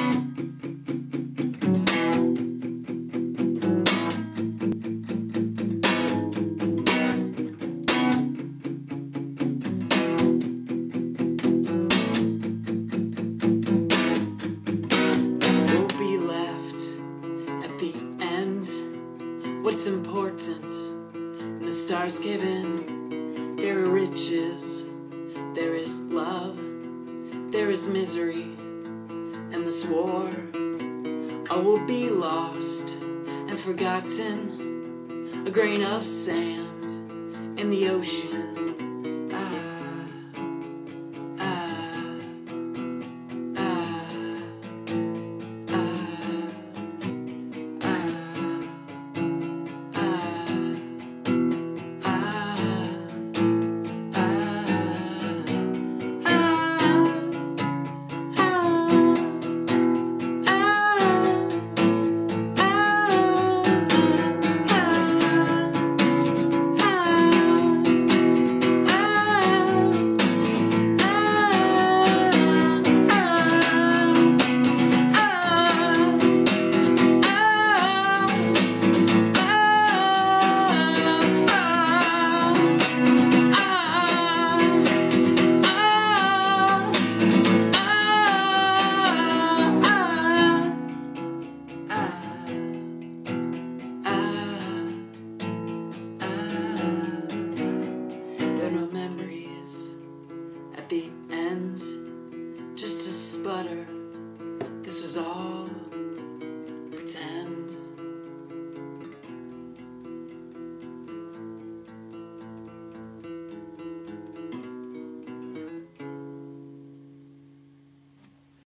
What's important when the stars give in? There are riches, there is love, there is misery, and this war all will be lost and forgotten. A grain of sand in the ocean. The end, just a sputter. This was all